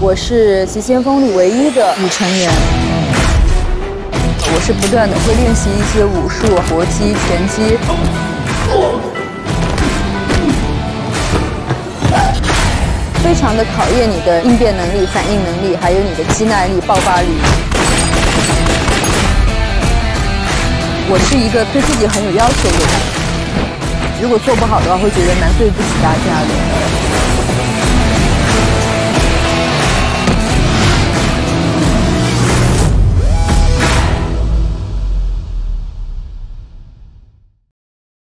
我是急先锋里唯一的女成员。我是不断的会练习一些武术、搏击、拳击，非常的考验你的应变能力、反应能力，还有你的肌耐力、爆发力。我是一个对自己很有要求的人，如果做不好的话，会觉得蛮对不起大家的。